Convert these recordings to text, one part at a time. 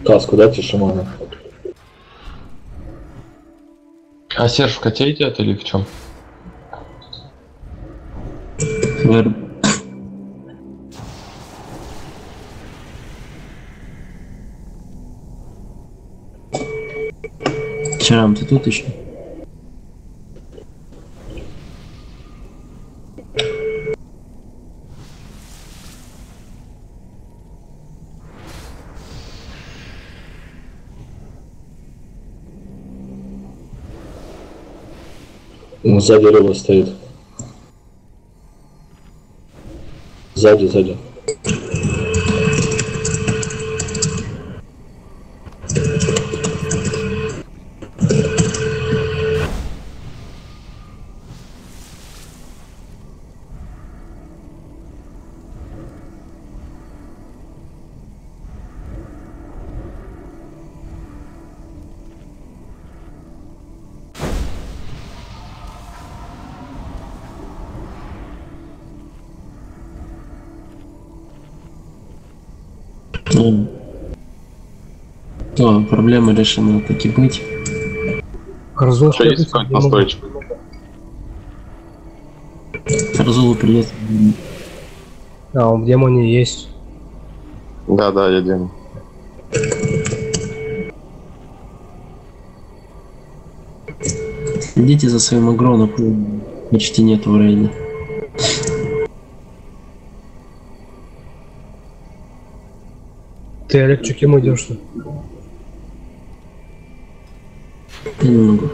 Каску дайте шамана. А Серж в коте идет или в чем? Чарам, ты тут еще? Сзади рыба стоит. Сзади. То, проблема решена, так и быть. Харзул Что есть какой-то настойчик? Харзулу придется. А, он в демоне есть. Да, я демон. Следите за своим агроном, почти нет в рейде. Ты, Олег, кем идешь-то? Я не могу.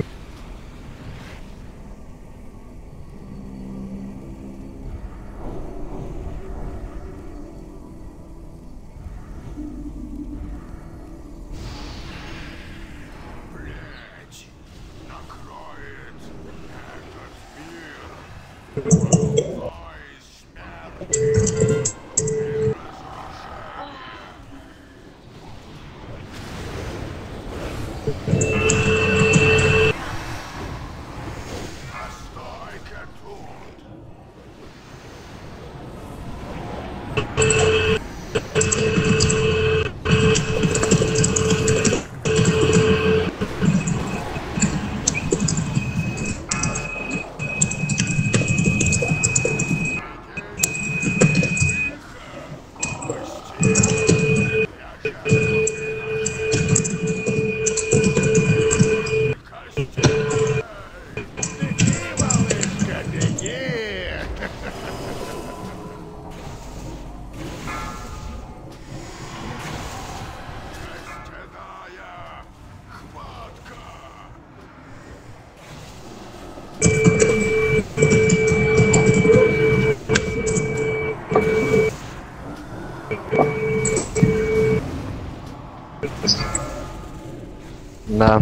Да.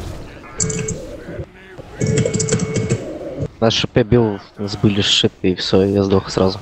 На шипе бил, сбыли шип и все, я сдох сразу.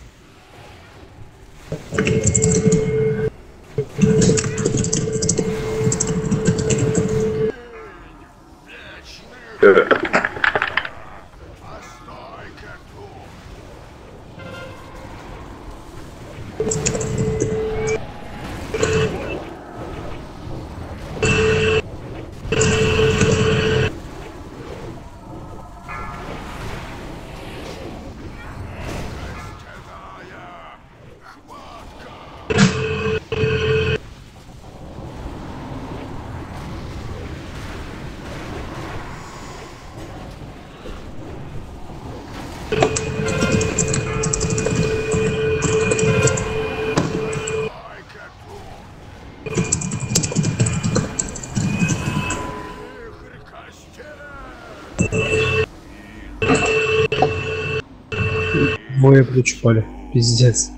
Двое причупали. Пиздец.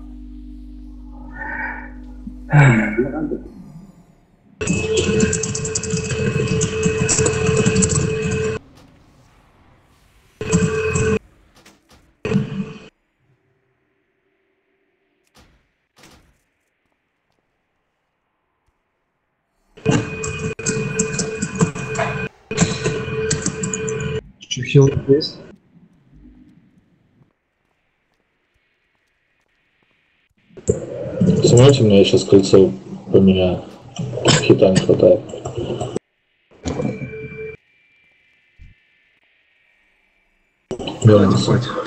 Чухил есть? Смотрите, мне я сейчас кольцо поменяю. Хита не хватает. Верно.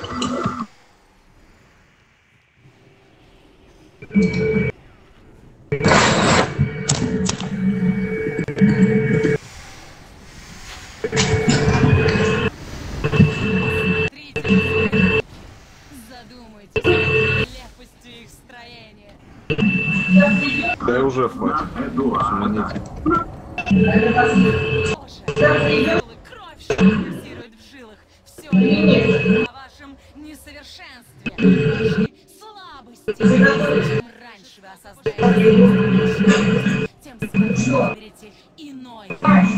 Задумайтесь над нелепостью их строения. Да уже хватит. Суманите. Боже, кровь, что пульсирует в жилах. Все это о вашем несовершенстве, вашей слабости. Чем раньше вы осознаете, тем скорее вы выберете иной.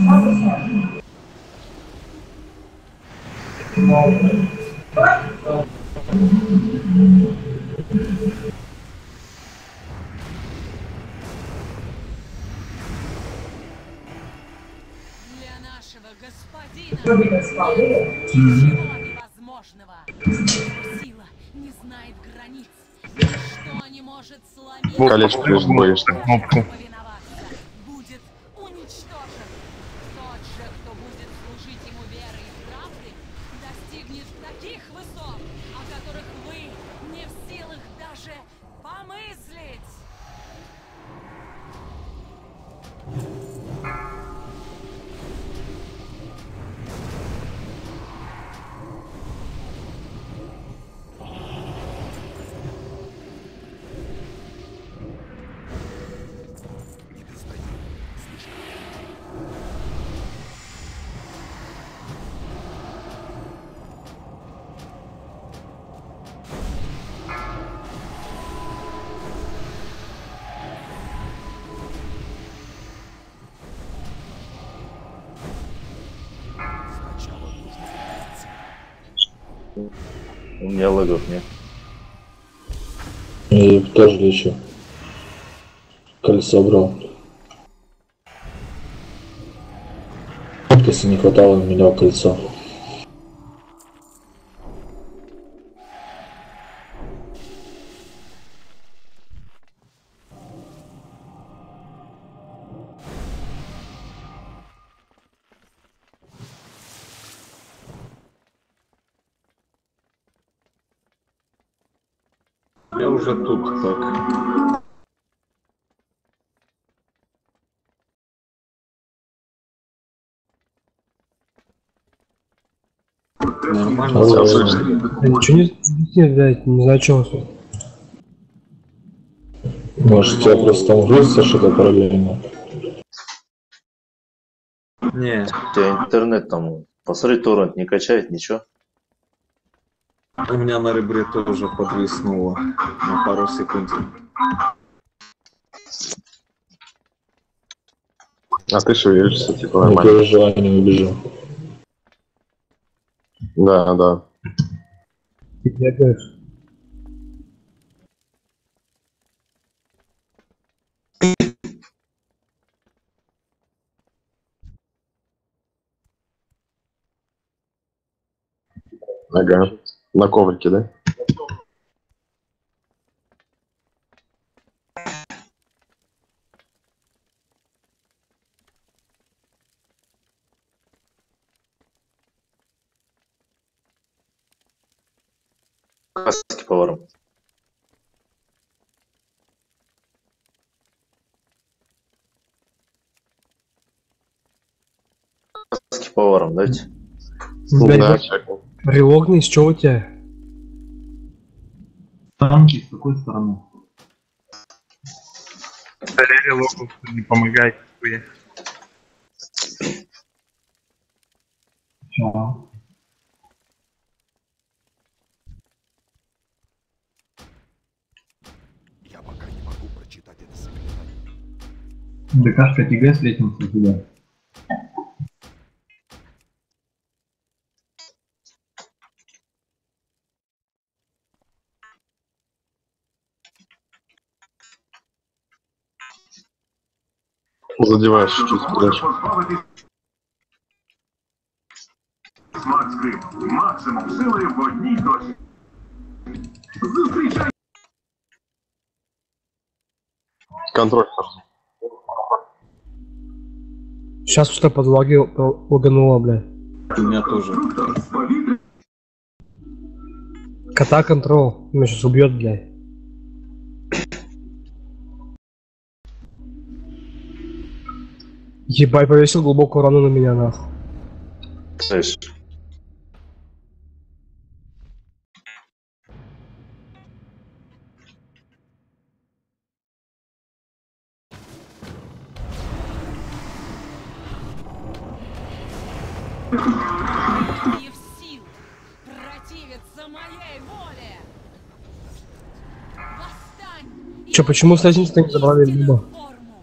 Для нашего господина нет ничего невозможного. Его сила не знает границ. Ничто не может сломить. Колечко лишь боишься. Повиноваться будет уничтожен. Тот же, кто будет служить ему верой и правдой, достигнет таких высот, о которых вы не в силах даже помыслить. У меня лагов нет. И тоже лечу. Кольцо брал. Если не хватало, менял кольцо. Я уже тут, так. Нормально. Алло. Да ничего не блядь, не знаю, что у вас тут. Может, у тебя просто там грузится что-то параллельно? Не, У тебя интернет там, посмотри, торрент не качает, ничего. у меня на ребре тоже подвиснуло на пару секунд. А ты шевелишься, типа Не нормально. переживай, не убежу. Да, да. Ты бегаешь. Ага. На коврике, да? Каски поваром. Каски поваром дайте. Блядь, Да, вот чекнул. релогнись, что у тебя? Танки с какой стороны? Старели локус, не помогайте. Вы. Чего? Я пока не могу прочитать это заклинание. ДКшка ТГ с лестницы туда. Задеваешь чуть дальше. Максимум сили в одній точці. Зустрічай! Контроль. Сейчас что лагануло, блядь. У меня тоже. Кота контрол. Меня сейчас убьет, блядь. Ебать, повесил глубокую рану на меня, нахуй. Слышь, Не в силах противиться моей воле. Восстань! и Чё, почему с лестницы не забрали истинную Люба? форму.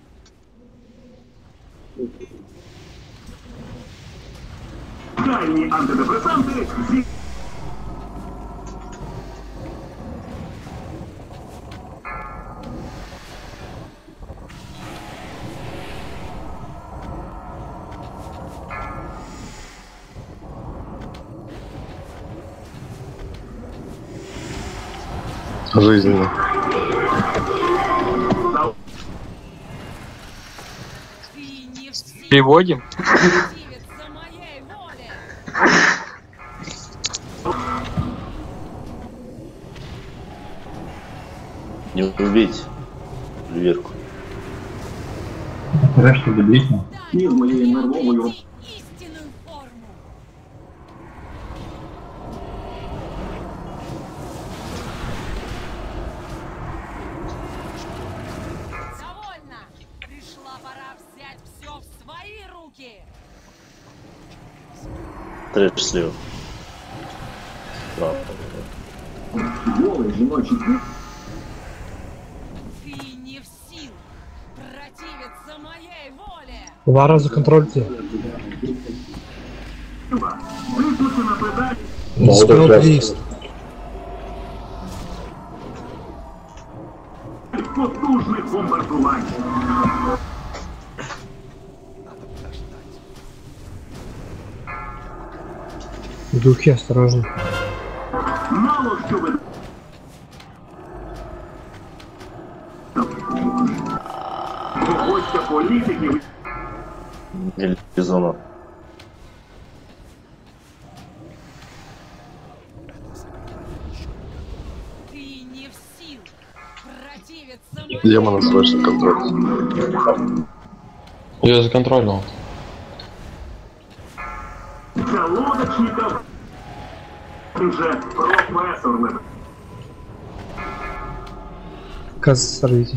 Дальние антидепрессанты. Жизненно. Ты не в силах Переводим. противиться моей воле. не убить Верку. Ні, в моєю нервовою. Найди истинную форму. Довольно! Пришла пора взять все в свои руки. Трэш слева. Справа. Голий жіночий квіт. Ты не в силах противиться моей воле. Лара, законтрольте. Виснути на педалі. Могу Спел доклясться. лист. Потужних бомбардувань. Духи, осторожно. Мало що ви. Погодься політиків. Бизонов. Ты не в силах противиться моей Демона срочно контроль. Я законтролил. Для лодочників. Ти вже професор Лебедь. Каз, сорвите.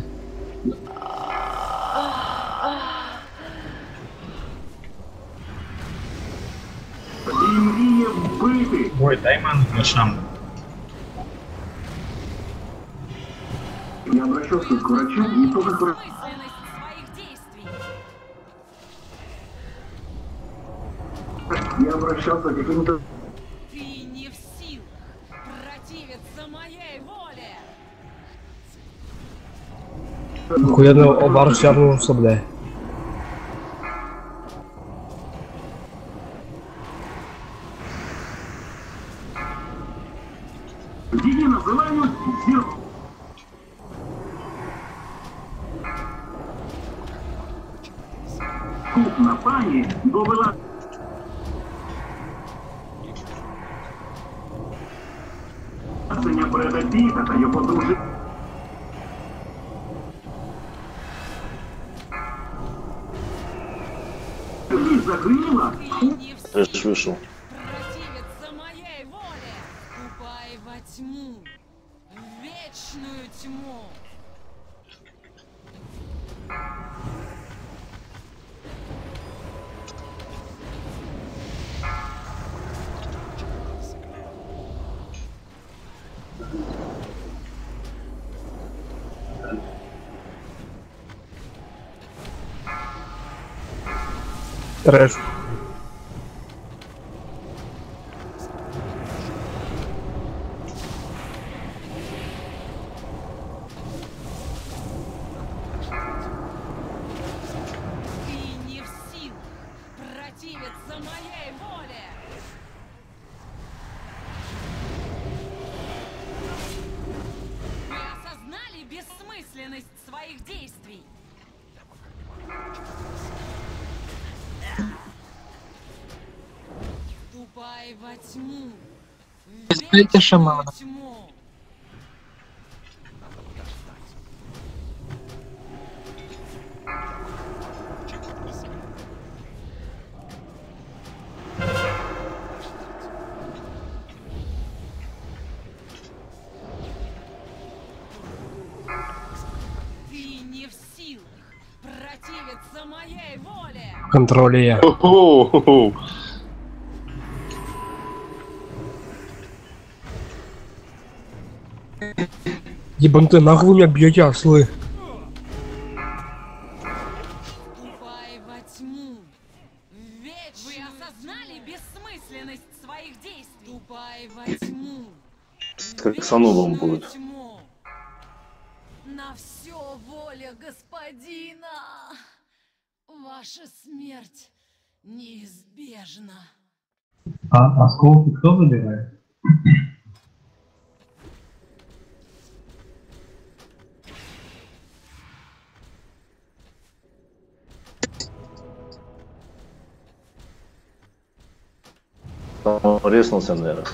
І мріє вбити. Ой, дай ману на шаму. Я обращался к врачу, и тоже бессмысленность своих действий. я обращался к каким-то... Ты не в силах противиться моей воле. Охуенно обар шарнулся, бля. Її називають зір. Купна пані довела Бреда Піта та його дружини. Тобі загріла? Ты не в силах Трэш вышел. противиться моей воле. Ступай во тьму, в вечную тьму. Трэш. Ты не в силах противиться моей воле. Вы осознали бессмысленность своих действий? во тьму. Спейте шамана. Тьму. Ты не в силах противиться моей воле. Контроле. Хо-хо-хо. Ебанты, нахуй вы меня бьете, ослы? Ступай во тьму. Ведь вы осознали бессмысленность своих действий. Ступай во тьму. Как с Анубом Вечную будет. тьму. На все воля господина. Ваша смерть неизбежна. А осколки кто забирает? Там резнулся, наверное.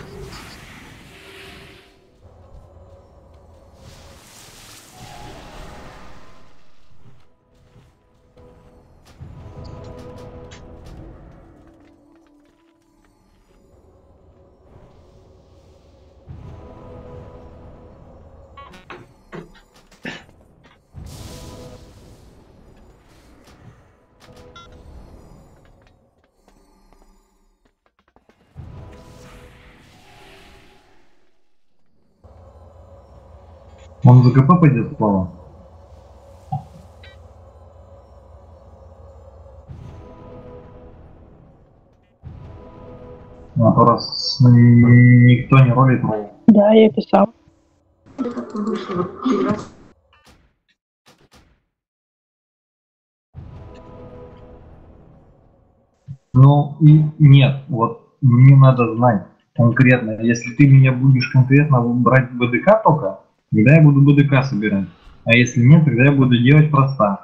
Он в ГП пойдет сплава. А то раз никто не ролит ролл. Да, я писал. Ну и нет, вот мне надо знать конкретно. Если ты меня будешь конкретно брать БДК только, тогда я буду БДК собирать. А если нет, тогда я буду делать просто.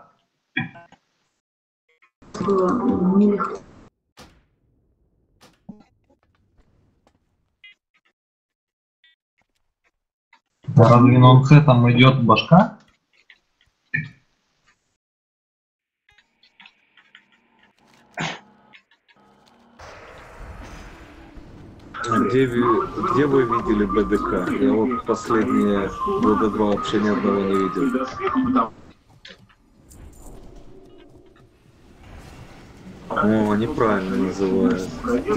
Разве на ОНЦ там идет башка? Где вы видели БДК? Я вот последние года два вообще ни одного не видел. О, неправильно называют.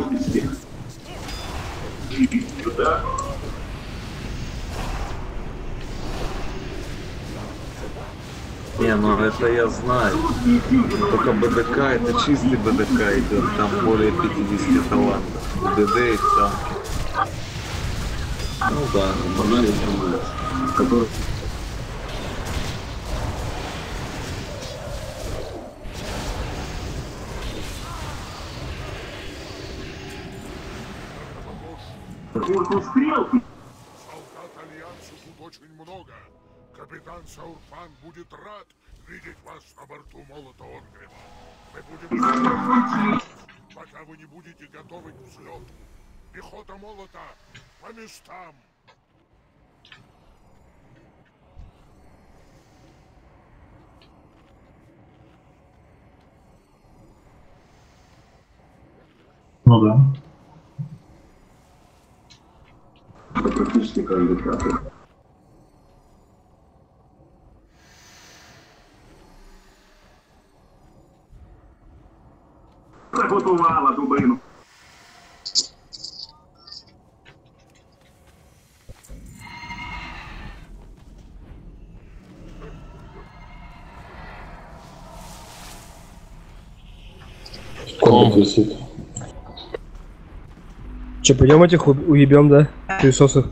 Не, ну это я знаю. Только БДК, это чистый БДК идет, там более 50 талантов. ДД и танки. Ну да, который... Солдат Альянса тут очень много. Капитан Саурфан будет рад видеть вас на борту молота Оргрима. Мы будем задерживать, пока вы не будете готовы к взлету. Пехота молота по местам. Ну да. Это практически кандидаты. Приготувала дубину. Че, пойдем этих уебем, да? Пылесосов.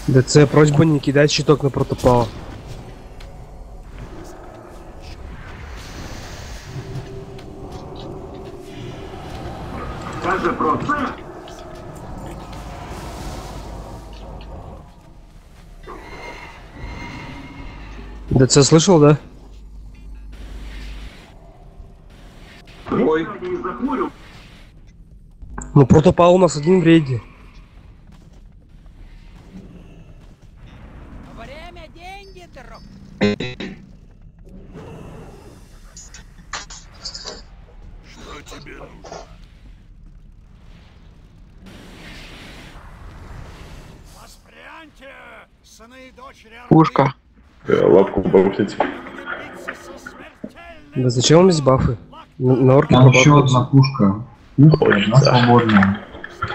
ДЦ, просьба не кидать щиток на протопала. ДЦ слышал, да? Ой, Ну, протопал у нас один в рейде. Время — деньги, друг. Что тебе нужно? Воспряньте, сыны и дочери Пушка. Лапку бабушить. Да зачем вам здесь бафы? На орке Там еще пробафаются. одна пушка. Пушка, одна свободная.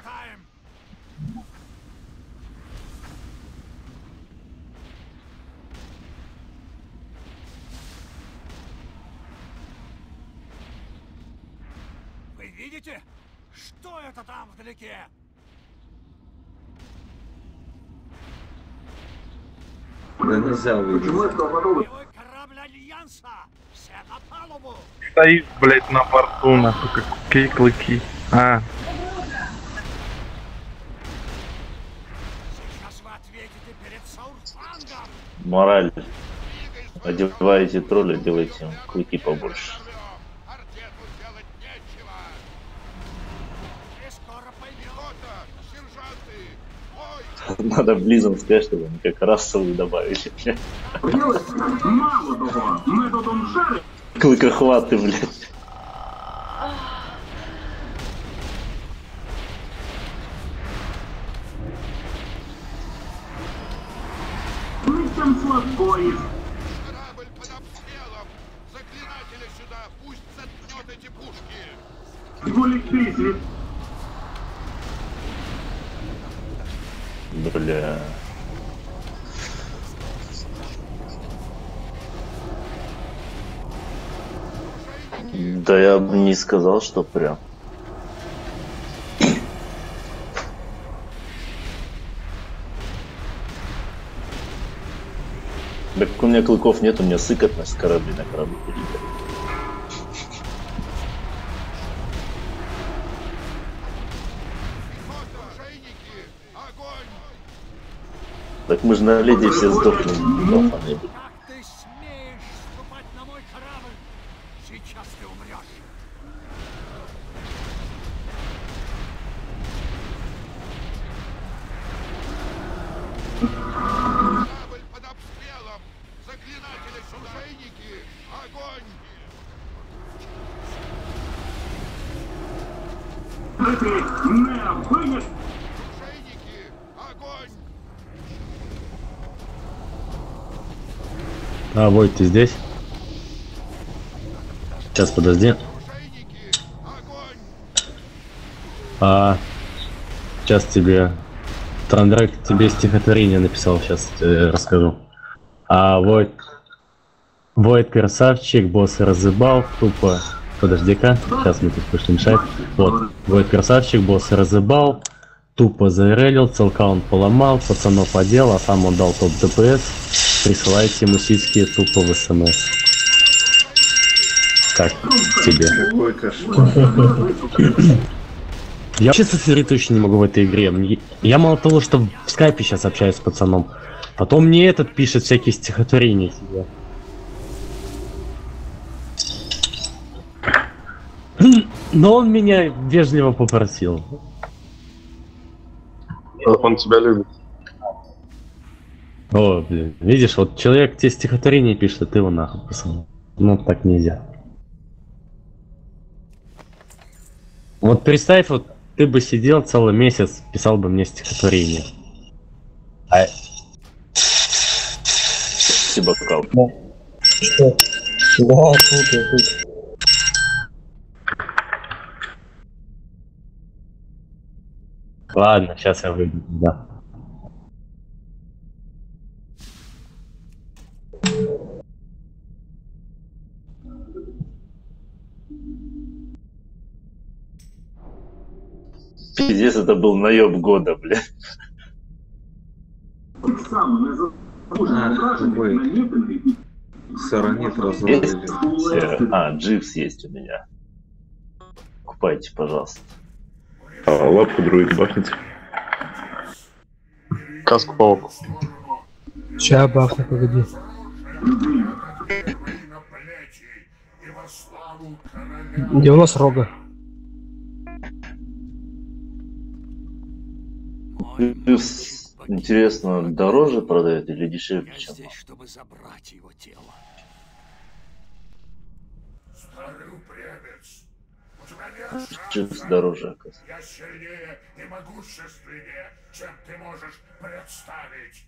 Вы видите? Что это там вдалеке? да нельзя увидеть. Боевой корабль Альянса! Все на палубу! Стоит, блядь, на борту, нахуй, как клыки. А, Сейчас вы ответите перед Саурфангом! Мораль. Одеваете тролля, делайте им клыки побольше. Артету делать нечего. Вы скоро поймете! Сержанты! Ой, Надо близом сказать, чтобы они как расовые добавили. Клыкохваты, блядь. корабль под обстрелом! Заклинателя сюда! Пусть заткнет эти пушки! Бля. Да я бы не сказал, что прям. Так у меня клыков нет, у меня сыкотность корабли на корабль перейдет. Оружейники! Огонь! Так мы же на леди все сдохнем. Долфаны. Как ты смеешь ступать на мой корабль? Сейчас ты умрешь! Корабль под обстрелом! Заклинатели, оружейники! Огонь! Оружейники! Огонь! А, Войт, ты здесь? Сейчас, подожди. Оружейники! Огонь! Сейчас тебе... Трандрак тебе стихотворение написал, сейчас расскажу. Войт... Войт красавчик, босс разыбал, тупо... Подожди-ка, сейчас мы тут пошли мешать. Вот, Войт красавчик, босс разыбал, тупо зарелил, целка он поломал, пацанов одел, а сам он дал топ ДПС. Присылайте ему сиськи тупо в СМС. Как тебе? Какой кошмар. Я вообще сосредоточиться не могу в этой игре. Я мало того, что в скайпе сейчас общаюсь с пацаном, потом мне этот пишет всякие стихотворения себе. Но он меня вежливо попросил. Он тебя любит. О, блин, видишь, вот человек тебе стихотворение пишет, а ты его нахуй посылал. Ну так нельзя. Вот представь, вот ты бы сидел целый месяц, писал бы мне стихотворение. Спасибо, Кал. Что? Да, тут, я тут. Ладно, сейчас я выйду, да. Пиздец, это был наеб года, бля. Ах, вы. Саранит разрубили. Есть? Дживс есть у меня. Купайте, пожалуйста. Лапку друид бахните. Каску паук. Ща бахну, погоди. Где у нас рога? Дживс, интересно, дороже продает или дешевле, чем? Здесь, чтобы забрать его тело. Дживс дороже, оказывается. Я сильнее и могущественнее, чем ты можешь представить.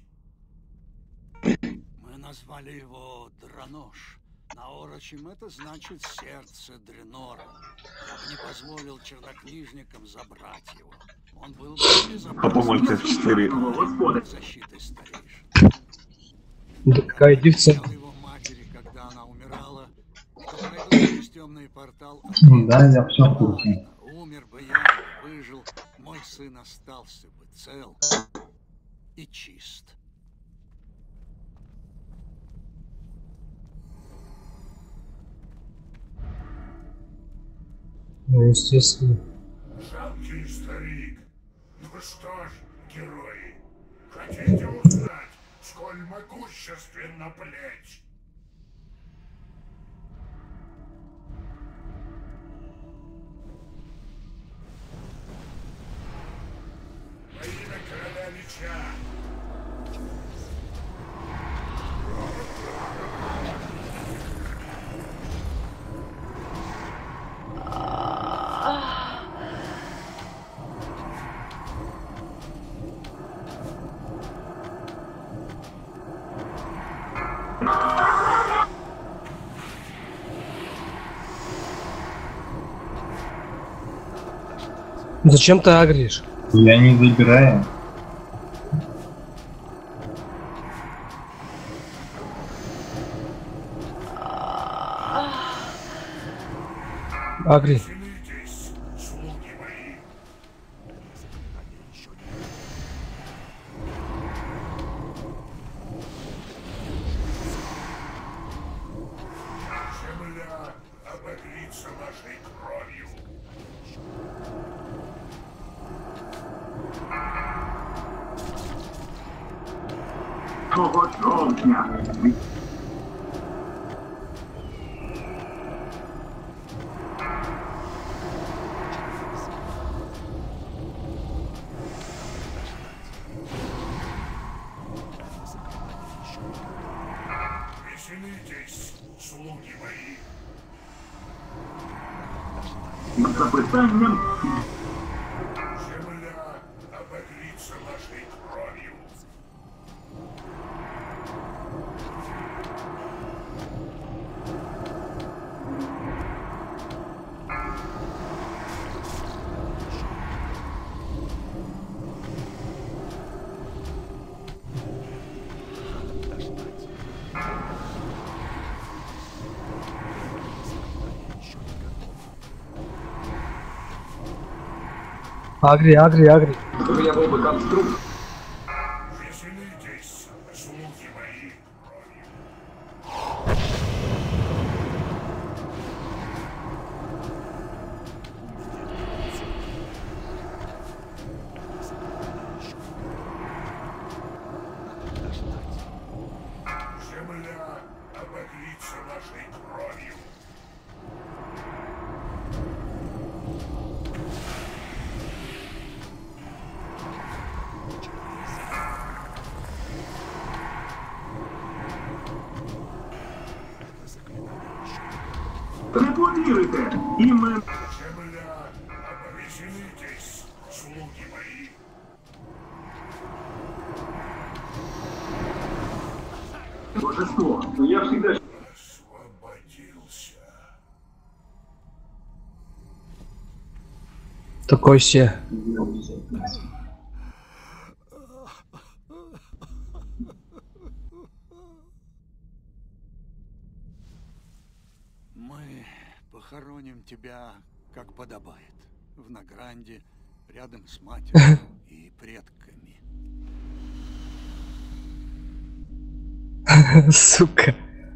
Мы назвали его Дранош. На орочем это значит сердце Дренора. Я бы не позволил чернокнижникам забрать его. Он был бы Попомольте в 4. защитой старейшин. Да какая девца. Его матери, когда она умирала, что пройду через темный портал. Да, я все слушаю. Умер бы я, выжил, мой сын остался бы цел и чист. Ну, естественно. Жалкий старик. Ну что ж, герои, хотите узнать, сколь могущественна плеть? Во имя короля меча. Зачем ты агришь? Я не забираю. Агри. Земля обогрится нашей кровью. Веселитесь, слуги мои. Земля обогрится нашей кровью. Агри, агри, агри. Веселитесь, слуги мои. Земля обогрится нашей кровью. Репортируйте! И мы... Земля, веселитесь, слуги мои. Божество, но я всегда... Освободился. Такой се. Мы похороним тебя, как подобает, в Награнде, рядом с матерью и предками. Сука.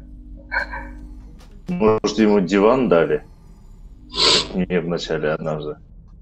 Может, ему диван дали? Как мне вначале однажды.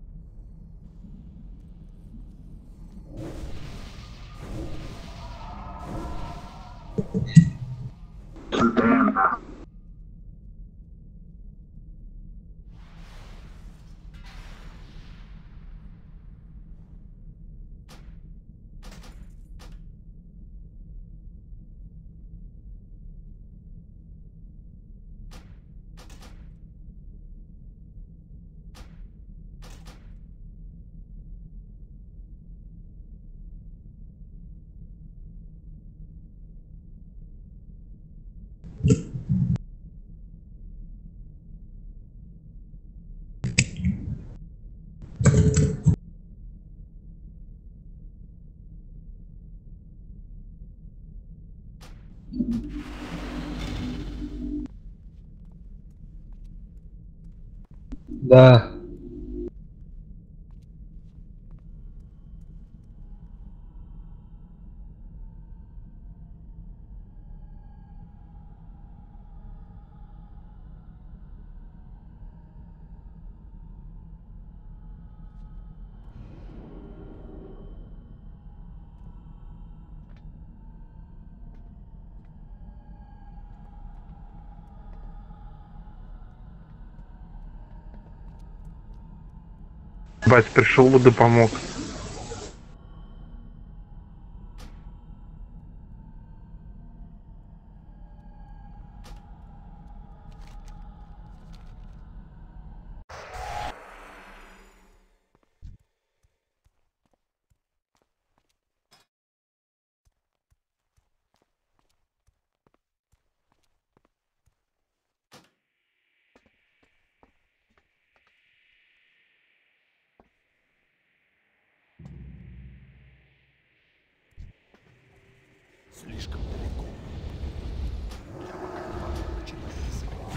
Да. Бать, пришел бы да помог. Слишком далеко. Я пока не могу начинать рисовать.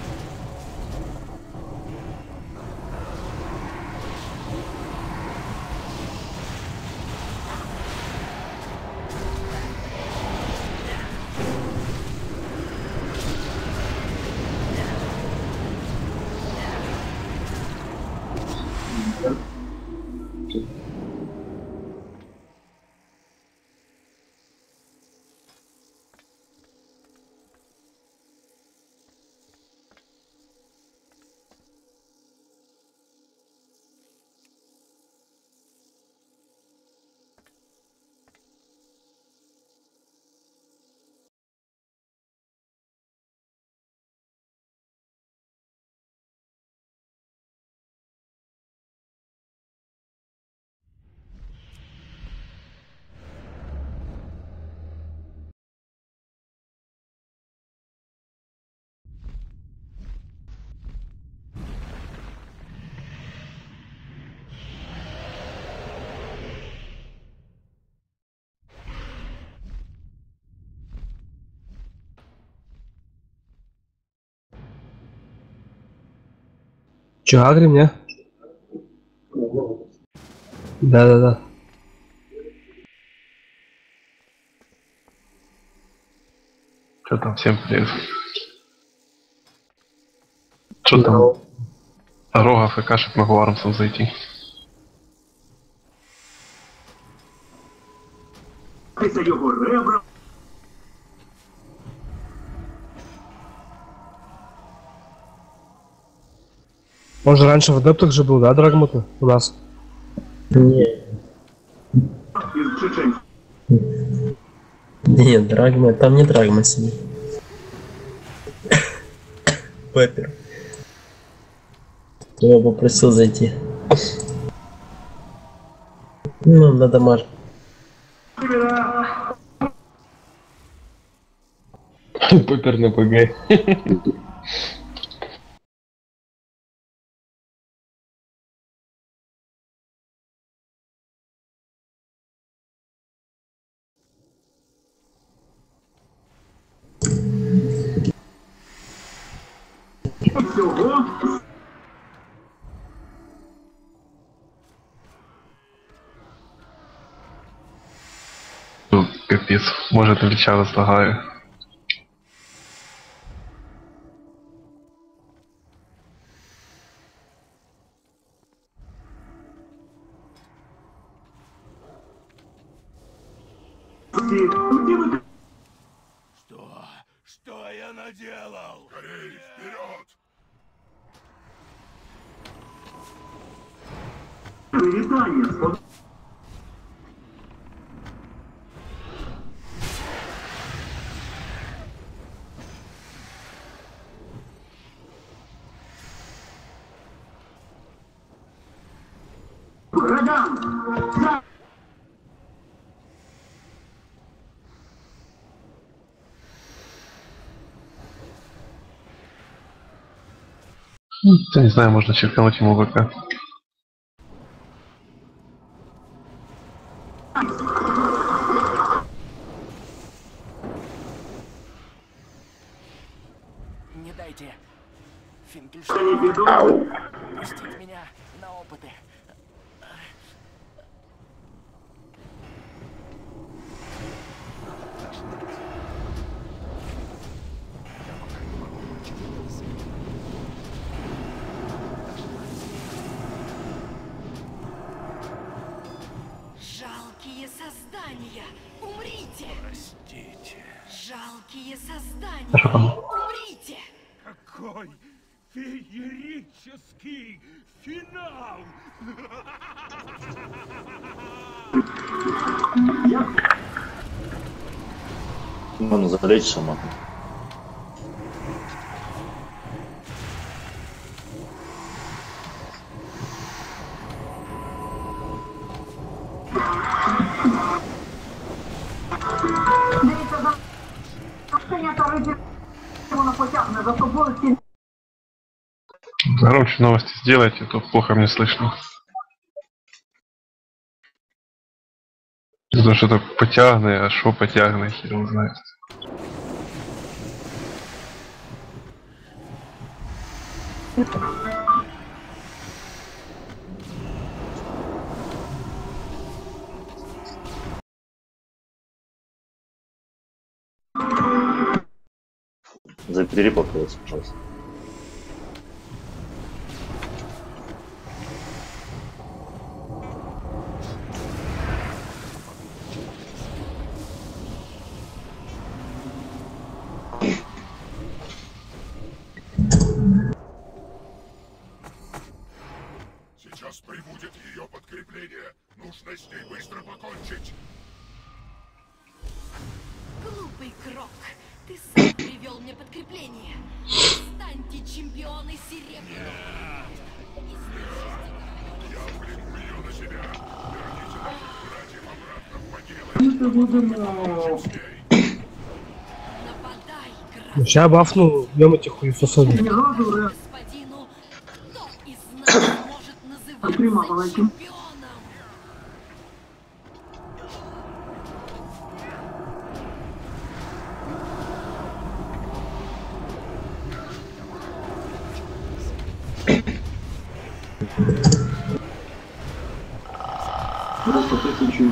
Че, агри мне? Да. Что там всем привет? Что там? Рогов и Кашек могу Армсом зайти. Це його ребра. Он же раньше в адептах же был, да, Драгмута у нас? Не. Із Чеченська. Нет, Драгма, там не Драгма сидит. Пеппер. Я попросил зайти. Ну, на домаш. Пеппер на ПГ. Всього Ну, капец, может Ильича разлагаю. Кости, где вы... Что я наделал? Скорей, вперед! Танец. Врагам! За... Я не знаю, можно черкануть ему ВК. Не дайте Финкельштейну пустить меня на опыты. Жалкие создания, умрите! Простите. Жалкие создания, А что там? умрите! Какой феерический финал! Можно залечь шамана. Громче новости сделайте, а то плохо мне слышно. Это что-то потягне, а шо потягне, хер его знает. Забери покрылся, пожалуйста. Сейчас прибудет ее подкрепление. Нужно с ней быстро покончить. Глупый Крок, ты сам привел мне подкрепление. Станьте чемпионы Серебряного. Я влеку ее на себя. Верните наших братьев обратно в могилы. Нападай, Ну, сейчас бафну, бьем этих хуесосов. господину. Кто из нас может называться чемпионом? Просто тысячу.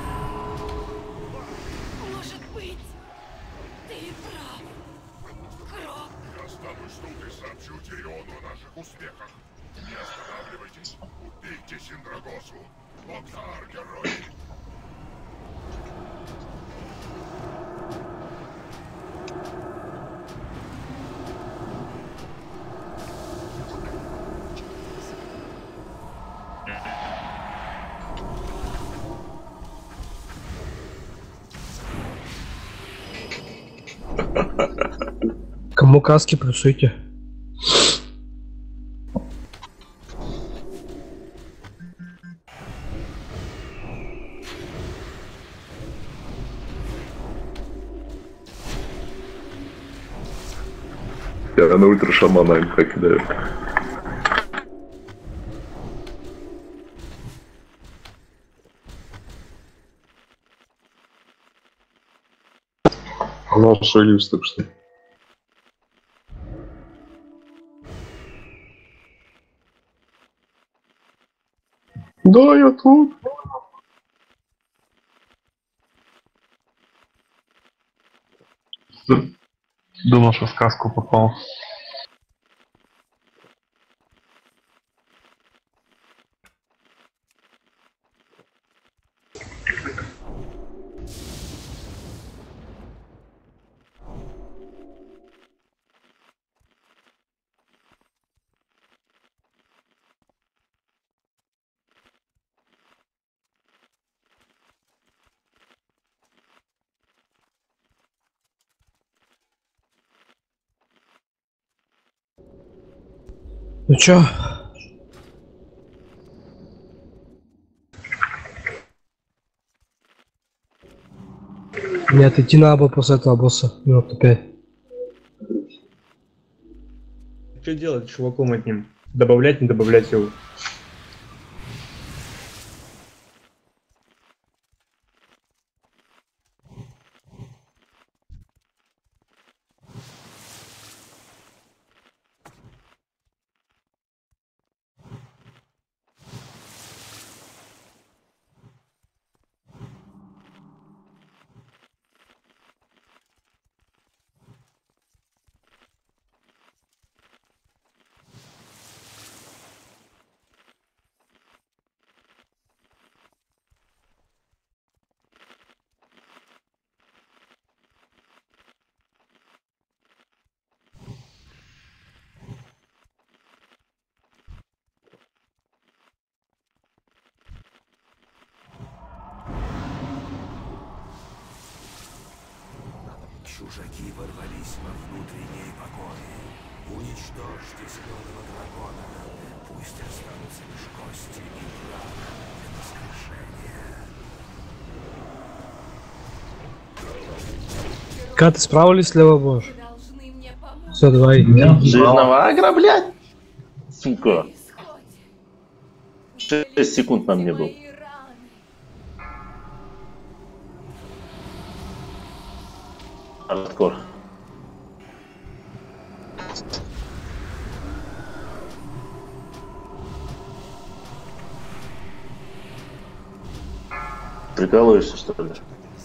Может быть, ты прав. Крок. Я останусь тут и сообщу Тириону о наших успехах. Не останавливайтесь. Убейте Синдрагосу. Локсар, герой. Кому каски плюсуйте. Я на ультра шамана МХ кидаю. Наш Ильюс, так что. Да, я тут. Думал, что в сказку попал. Ну чё? Нет, идти надо после этого босса. Минут 5. Что делать чуваком одним? Добавлять, не добавлять его? Чужаки ворвались во внутренние покои. Уничтожьте зеленого дракона. Пусть останутся лишь кости и прах для воскрешения. Как ты справа или слева будешь? Все, давай. Жирного агро, блядь! Сука. 6 секунд на мне был. Хардкор. Прикалываешься, что ли?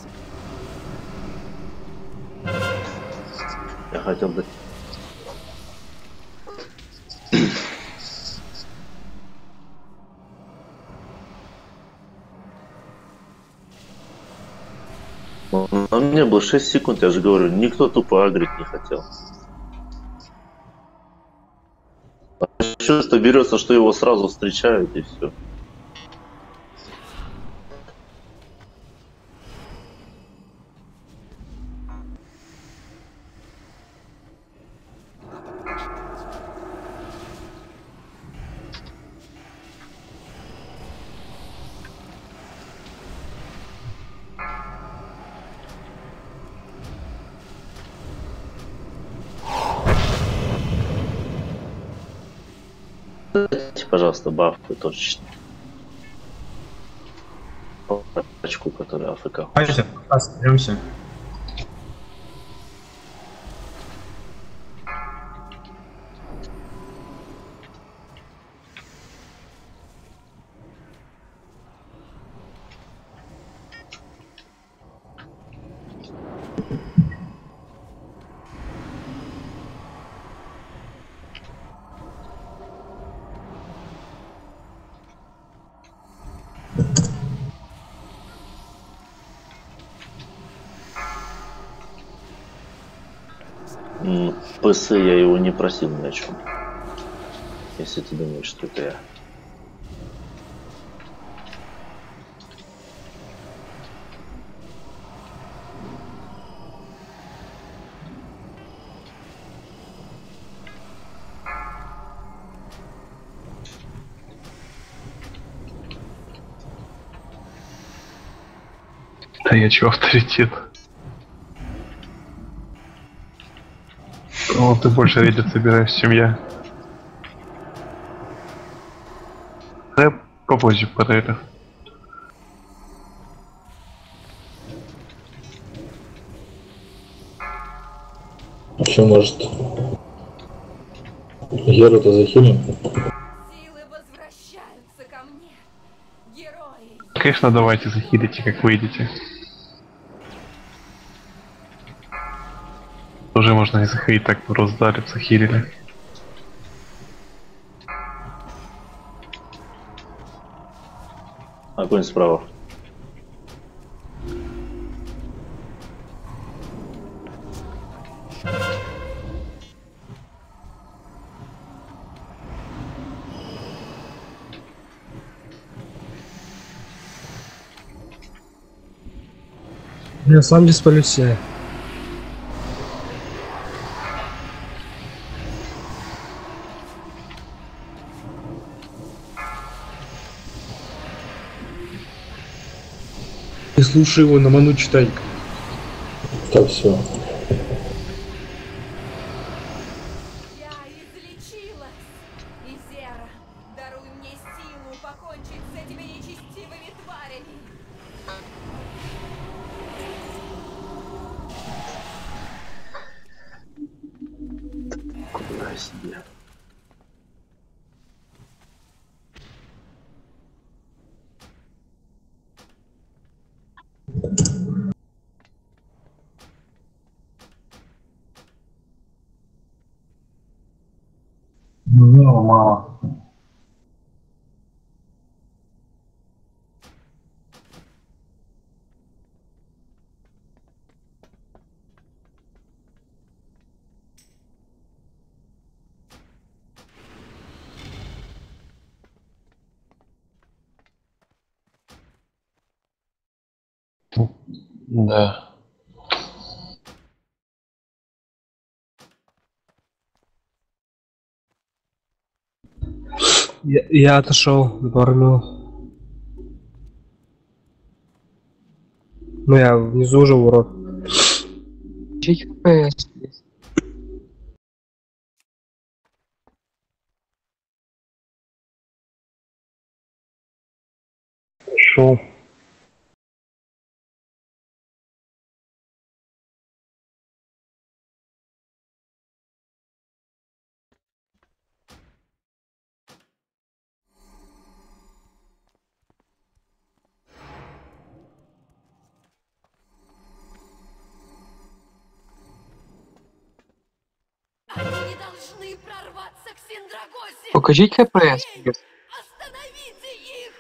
Я хотел бы... На мне было 6 секунд, я же говорю, никто тупо агрить не хотел. А чувство берется, что его сразу встречают и все. Дайте, пожалуйста, бафы точечно. Очку, которая АФК. Давайте, остаемся. ПС я его не просил ни о чем. Если ты думаешь, что это я. Да я чё, авторитет? Ну, ты больше рейдить собираешь, чем я. Да попозже под это. А что, может, Геру-то захилим? Силы возвращаются ко мне. Герои. Конечно, давайте захилите, как выйдете. Уже можно и захилить, так просто дали, захилили. Огонь справа. Я сам не спалюсь. Ты слушай его, на ману читай. Так, все. Я излечилась. Изера, даруй мне силу покончить с этими нечестивыми тварями. Куда себе? Мне его мало. Да. Я отошел на пару минут. Ну я внизу уже урод. Шел. Они не должны прорваться к Синдрагосе! Покажіть ХПС. Остановите их!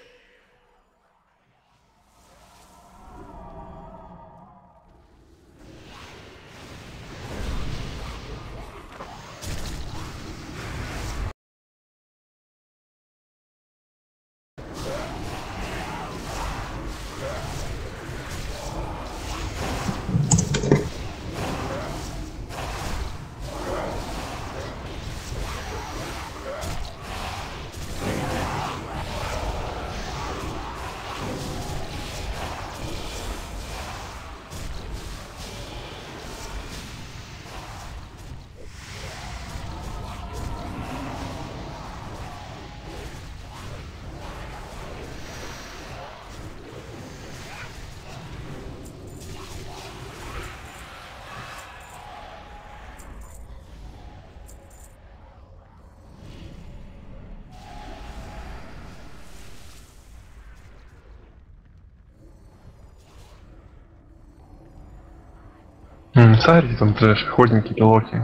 Царь, там трэш, охотники, пилоки.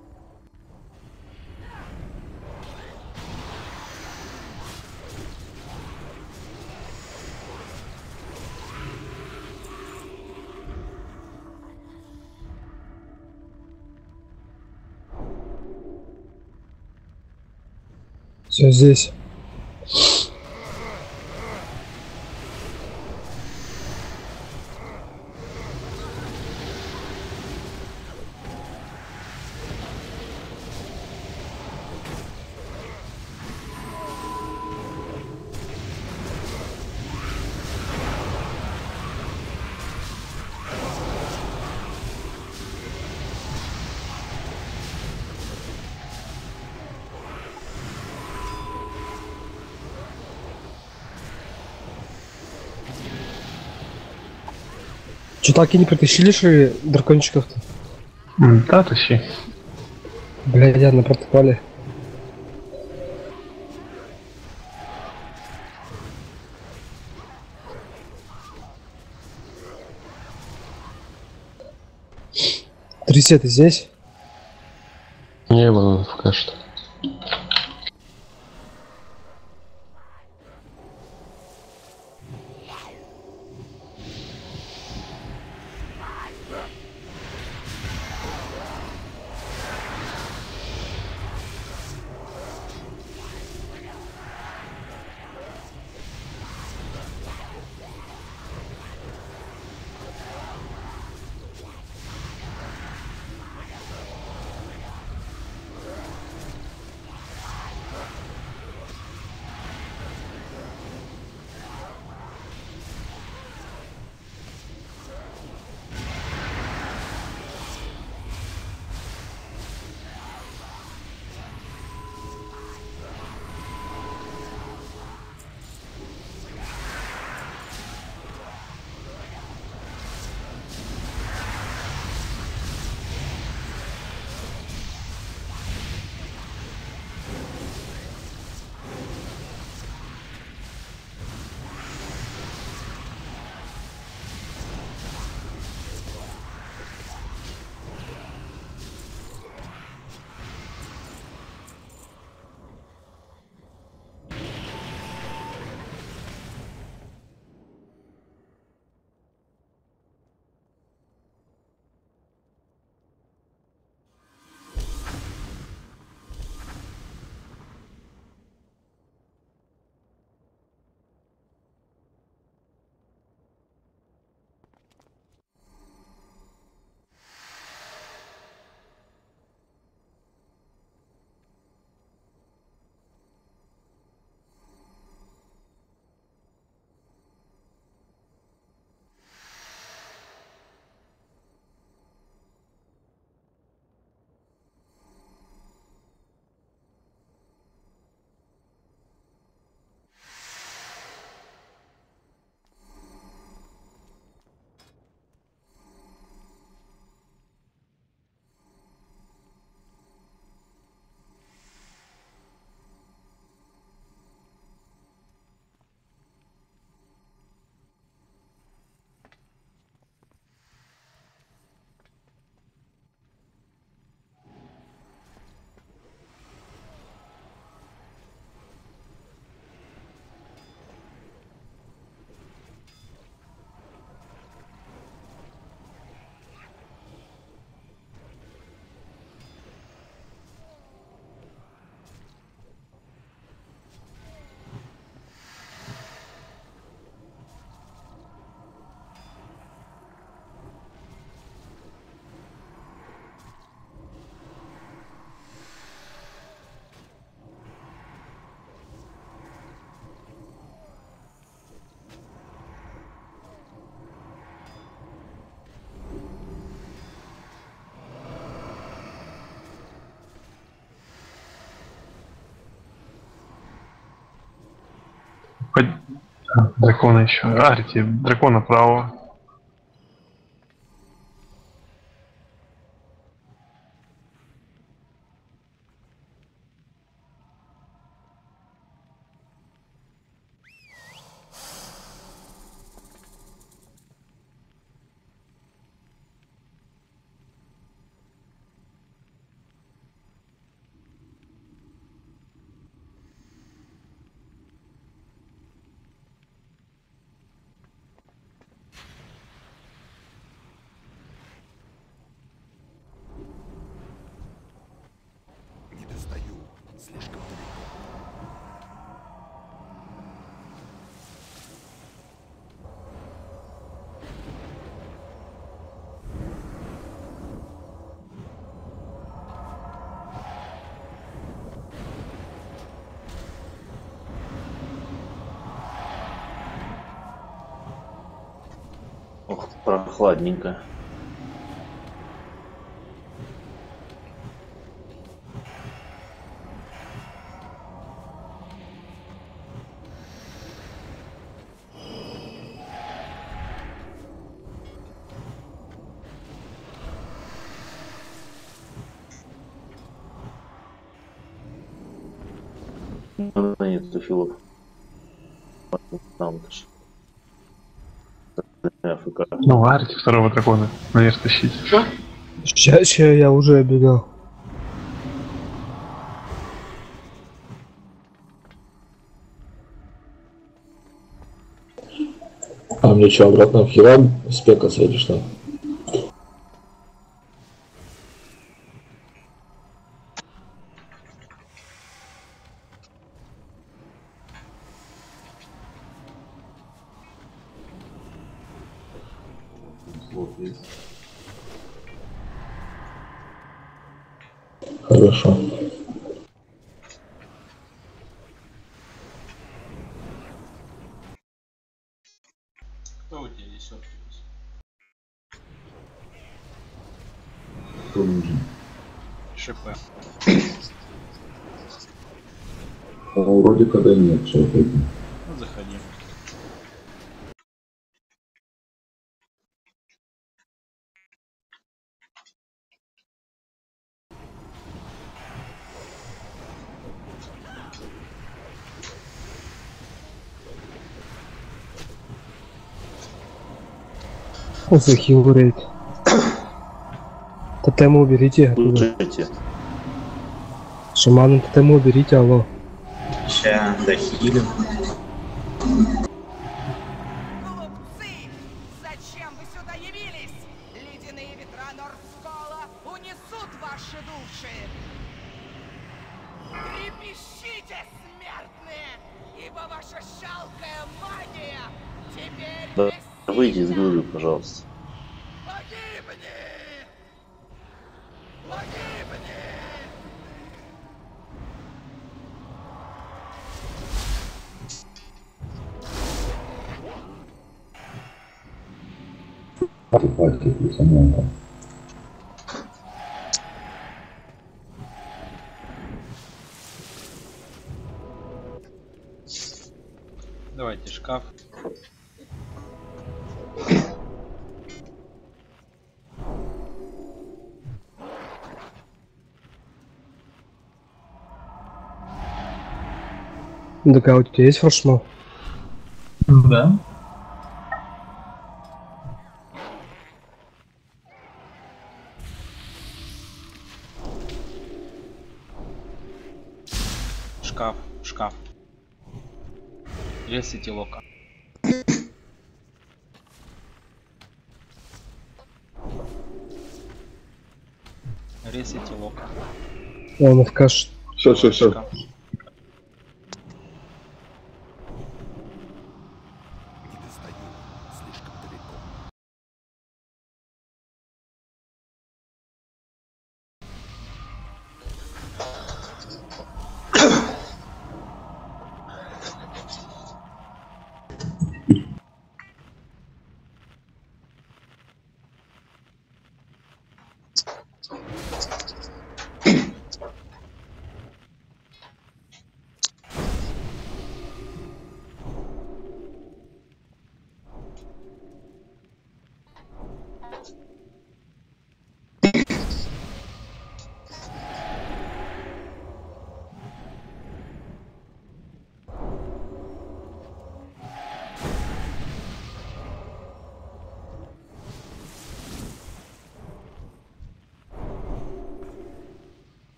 Все здесь. Че, так и не притащили, что ли, дракончиков-то? Да, тащи. Блядь, я на протоколе. Трясет ты здесь? Не было пока что. Дракона еще. Арти, дракона право. Не достаю. Слишком далеко. Ох, прохладненько. Нет, Филипп. Там тоже. АФК. Ну, Арти второго дракона наверх тащить. Сейчас я уже оббегал. А мне что, обратно в Хирам спекаться или что? Хорошо. Кто у тебя здесь оптикус? Кто нужен? ШП. Вроде когда нет, все это. Ну, заходи. Захил рейд. Тотему уберите. Слушайте. Шаманом тотему уберите, алло. Ща дохилим. Глупцы! Зачем вы сюда явились? Ледяные ветра Нордскола унесут ваши души! Трепещите, смертные! Ибо ваша жалкая магия теперь Да, выйди из глубы, пожалуйста. Давайте шкаф. Так, а у тебя есть форшмал? Да. Шкаф, шкаф. Ресите лока. Ресите лока. Он в каш. Все.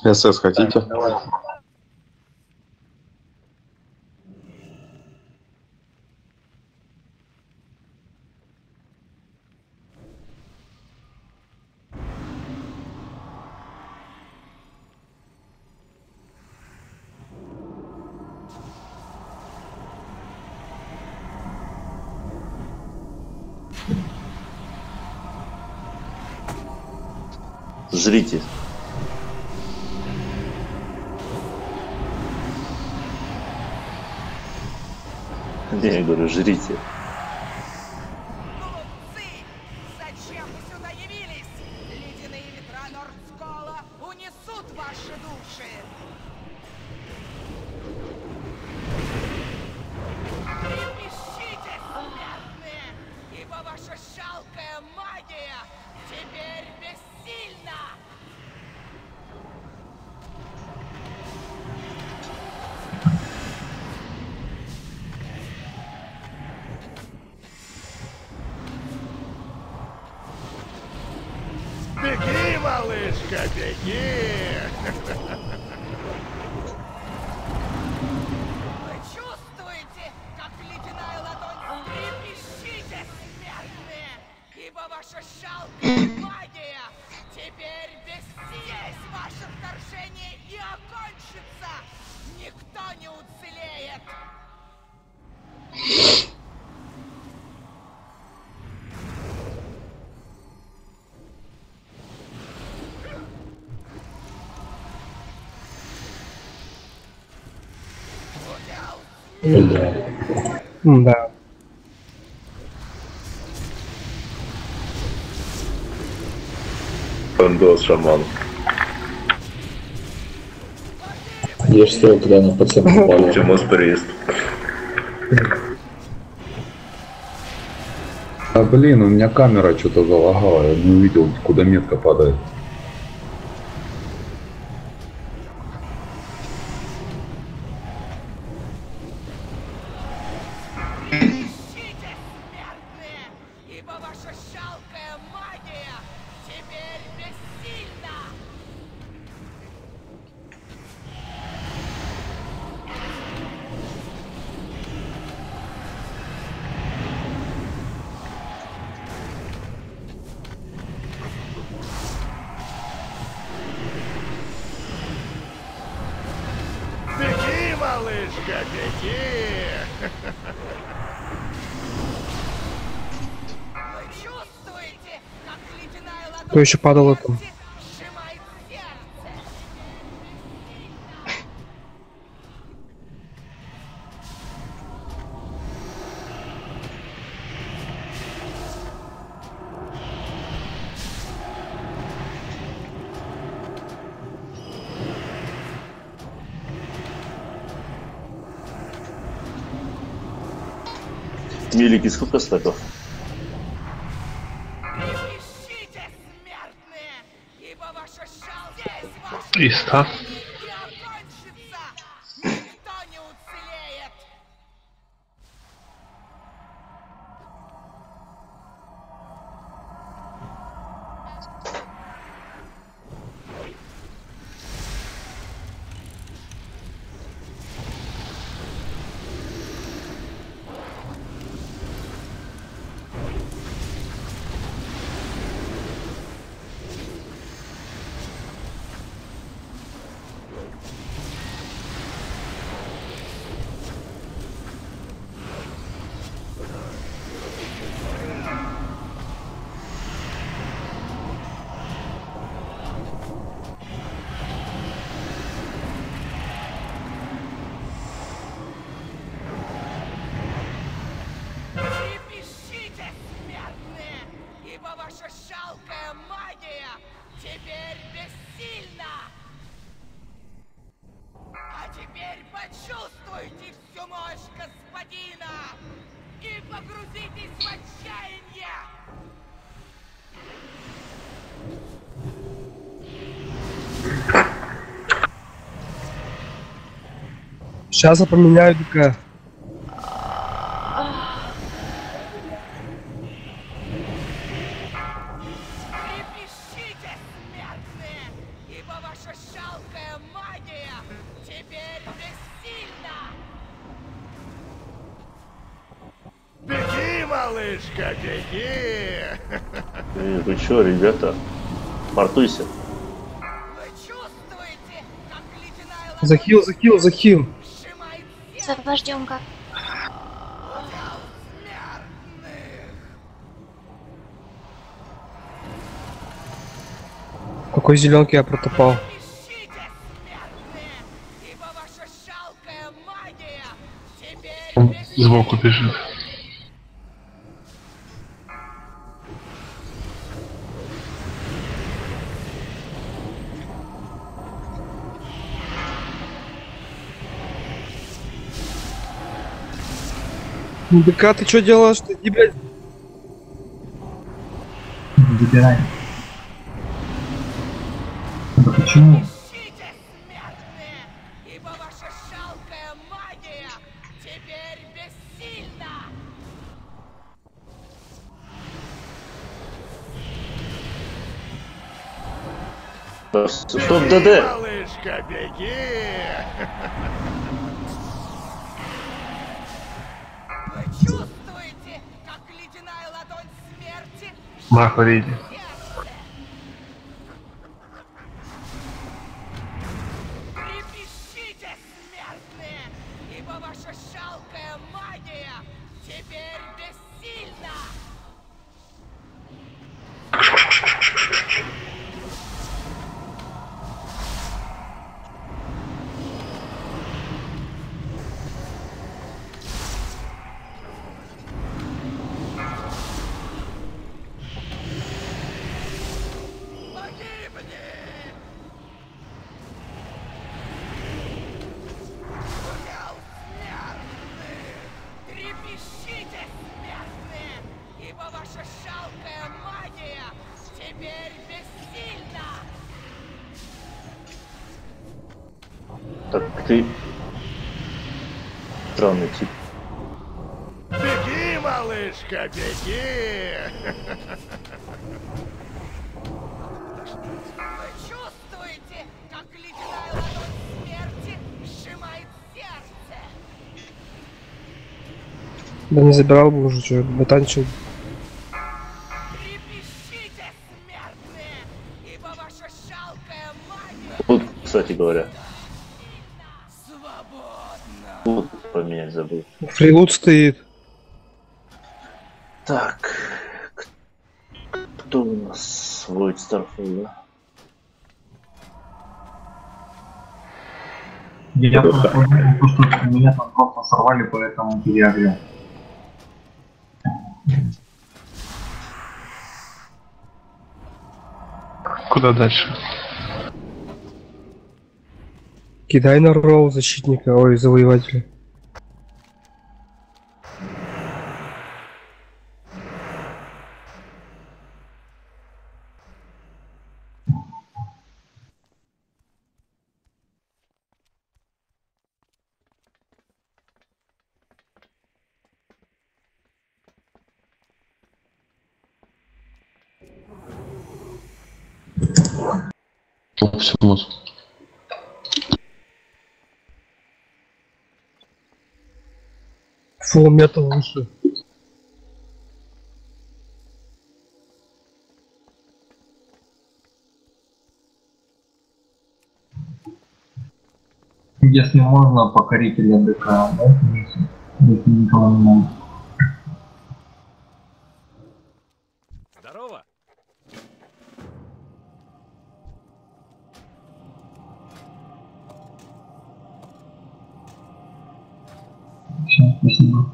СС хотите? Жрите. Не, я говорю, жрите. Зачем вы сюда явились? Ледяные ветра Нордскола унесут ваши души. Трепещите, смертные, ибо ваша жалкая магия теперь бессильна. Беги, малышка, беги! Вы чувствуете, как ледяная ладонь? Трепещите, смертные, ибо ваша жалкая магия теперь бессильна. Ваше вторжение и окончится. Никто не уцелеет. Да. Пандос, шаман. Я ж сел, когда на пацан попали. Тимос приезд. А блин, у меня камера что-то залагала, я не увидел, куда метка падает. Ибо ваша жалкая магия теперь бессильна! Беги, малышка, беги! Вы чувствуете, как ледяная ладонь Кто еще падал это? сжимает сердце? Милики, сколько стаков? Трепещите, смертные, ибо ваша жалкая ваша 300. и окончится. Никто не уцелеет. Трепещите, смертные, ибо ваша жалкая магия теперь бессильна. А теперь почувствуйте всю мощь господина и погрузитесь в отчаяние. Сейчас я поменяю ДК. Трепещите, смертные, ибо ваша жалкая малышка, беги! Вы чё, ребята? Портуйся. Захил, захил, захил. Сопровождёнка. Какой зеленки я протопал. Он сбоку бежит. БК, ты что делаешь? Ты, блядь? Забирай. Да почему? Стоп, ДД! Малышка, беги! Вы чувствуете, как ледяная ладонь смерти? Нахуй иди. Трепещите, смертные, ибо ваша жалкая магия теперь бессильна! Трепещите, смертные, ибо ваша жалкая магия теперь бессильна! Так ты... Странный тип. Беги, малышка, беги! Вы чувствуете, как ледяная ладонь смерти сжимает сердце? Да не забирал бы уже, что, ботанчил. Трепещите, смертные, ибо ваша жалкая магия... Тут, кстати говоря. Свободно! Тут поменять забыл. Фрилут стоит. Так. Кто у нас? Войд Старфул, да? Я просто понял, что меня там просто сорвали, поэтому переогрел. Куда дальше? Кидай на роу защитника, ой, завоевателя. Все, мозг. Фул метал выше. Если можно, покорителя ДК, да, если никого не надо. Здорово! Все, спасибо.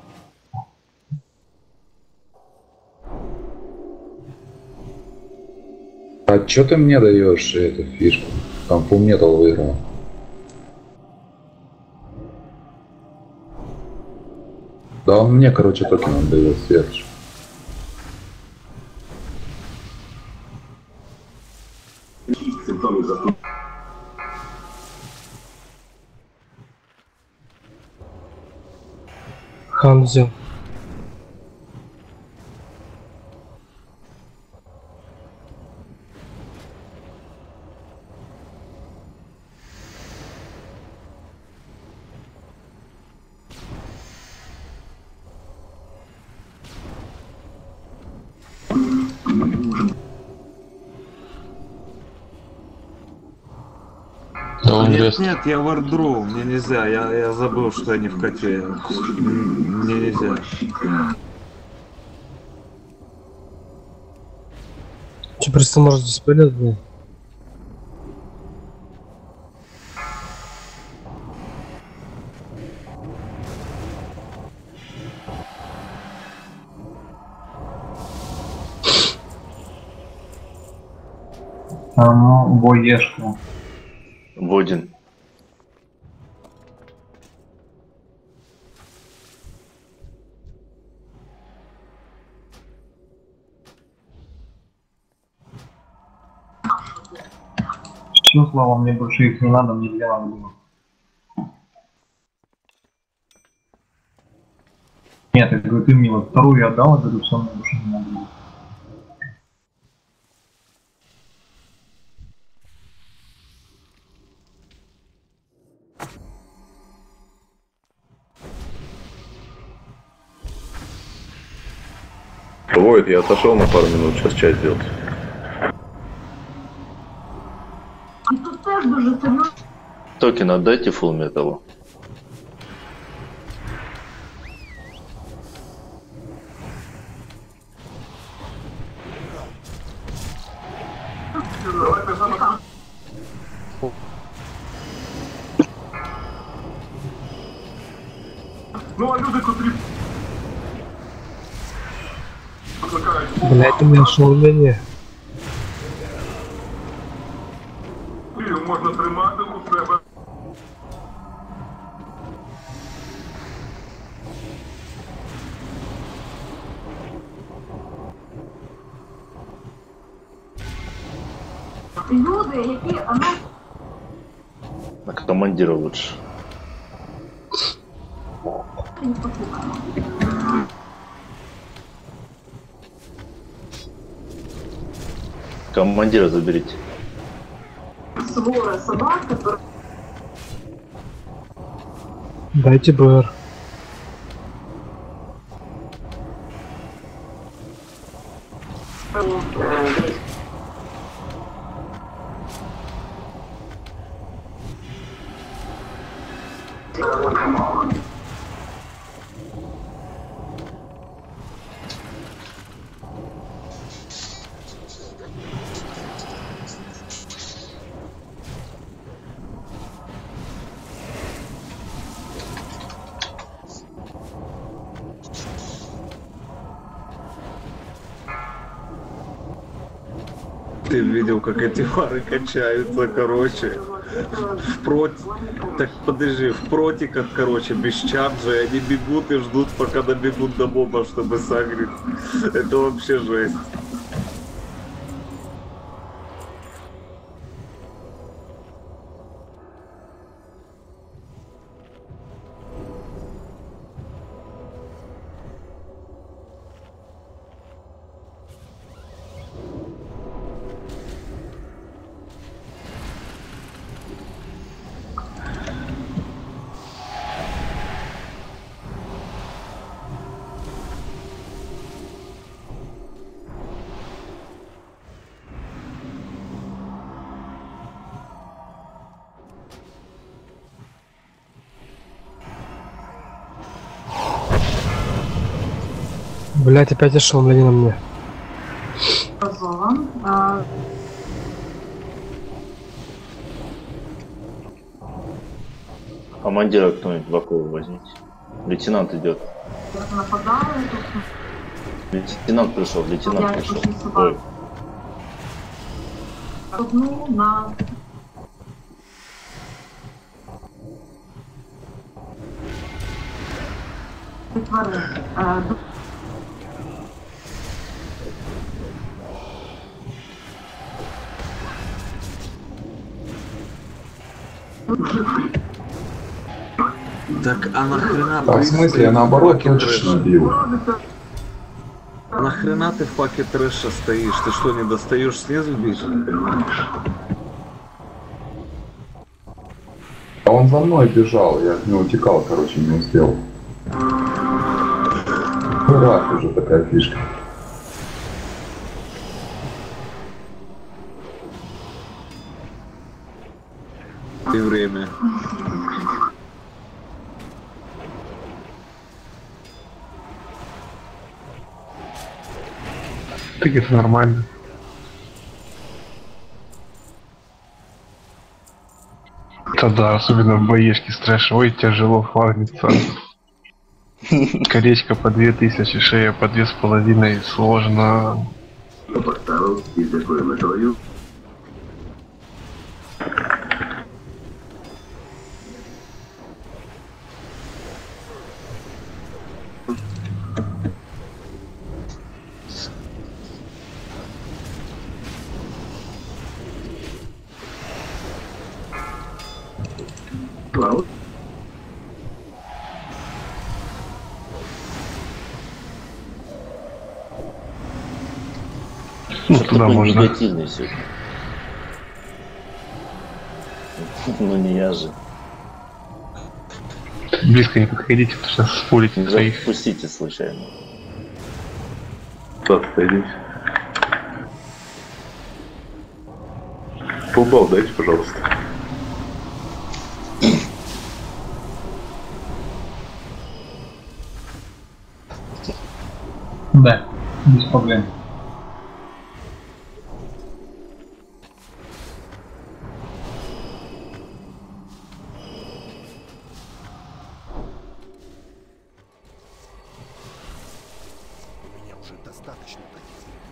А чё ты мне даешь эту фишку? Там Full Metal выиграл. Да он мне, короче, токен отдает сверху. Хан взял. Инвест. Нет, я вардроу, мне нельзя, я забыл, что я не в коте. Мне нельзя. Че, просто может здесь пойдет, блин? Ну, боешка. Водин. Все, Слава, мне больше их не надо, мне две надо было. Нет, я говорю, ты мне вот вторую отдал, я говорю, все, мне больше не надо было. Войд, я отошел на пару минут, сейчас чай сделать. И тут теж дуже серйозно. Токен отдайте фулл металлу. Ну, а люди, котрі... Блять, у меня ошеломление. Можна тримати у себе. Люди, які... На командира лучше. Командира заберите. Свора собака, Дайте БР. Ты видел, как эти фары качаются, короче. Так подожди, в протиках, короче, без чарджа, они бегут и ждут, пока добегут до моба, чтобы сагрить. Это вообще жесть. Блять, опять ошеломление на мне. Командира кто-нибудь в оковы возьмите. Лейтенант идет. Лейтенант пришел, лейтенант пришел. Ой. одну на... Так, а нахрена... А в смысле, я наоборот точечно бил. Нахрена ты в паке трэша стоишь? Ты что, не достаешь снизу бить? А он за мной бежал, я от него утекал, короче, не успел. Раз уже такая фишка. И время. Так это нормально. Тогда, особенно в боешке с трэшевой, тяжело фармиться. Колечко по 2000, шея по 2500, сложно. Ну, Что туда такой можно. негативный сегодня. Ну не я же. Близко не подходите, потому что сейчас спорите Не своих. запустите случайно. Подходите. Фулбал дайте, пожалуйста. Да, без проблем. У меня уже достаточно таких.